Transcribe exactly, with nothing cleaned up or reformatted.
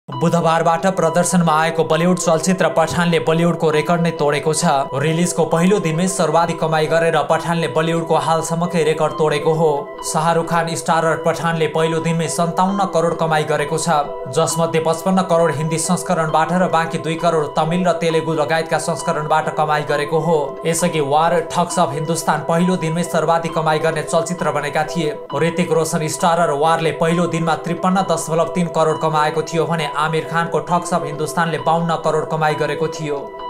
बुधबारबाट प्रदर्शनमा आएको बलिउड चलचित्र पठानले बलिउडको रेकर्ड नै तोडेको छ। रिलिजको पहिलो दिनमै सर्वाधिक कमाई गरेर पठानले बलिउडको हालसम्मकै रेकर्ड तोडेको हो। शाहरुख खान स्टारर पठानले पहिलो दिनमै सन्ताउन्न करोड कमाई गरेको छ, जसमध्ये पचपन्न करोड हिन्दी संस्करणबाट र बाँकी दुई करोड तमिल र तेलुगु लगायतका संस्करणबाट कमाई गरेको हो। यसअघि वार ठग्स अफ हिन्दुस्तान पहिलो दिनमै सर्वाधिक कमाई गर्ने चलचित्र बनेका थिए। ऋतिक रोशन स्टारर वारले पहिलो दिनमा त्रिपन्न दशमलव तीन करोड कमाएको थियो भने आमिर खानको ठग्स अफ हिन्दुस्तानले बाउन्न करोड कमाई गरेको थियो।